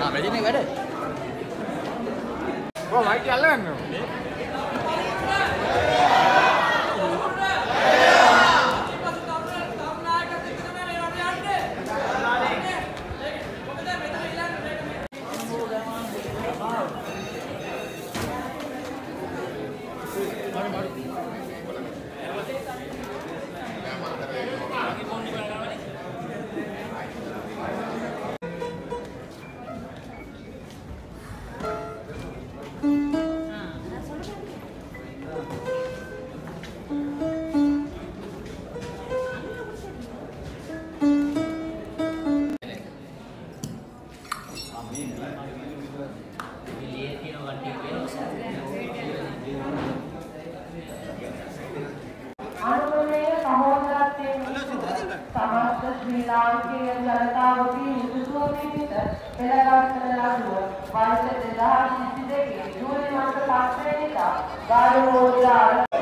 වැඩිනේ වැඩ. ඔව් මයික් අල්ලගන්න ඕනේ. Sri Lankan ජනතාවගේ උතුසුව පිණිස පෙළගස්සන ලඩුව වර්ෂ 2022 ජූලි මාස 5 වෙනිදා ගාල්ලෝඩ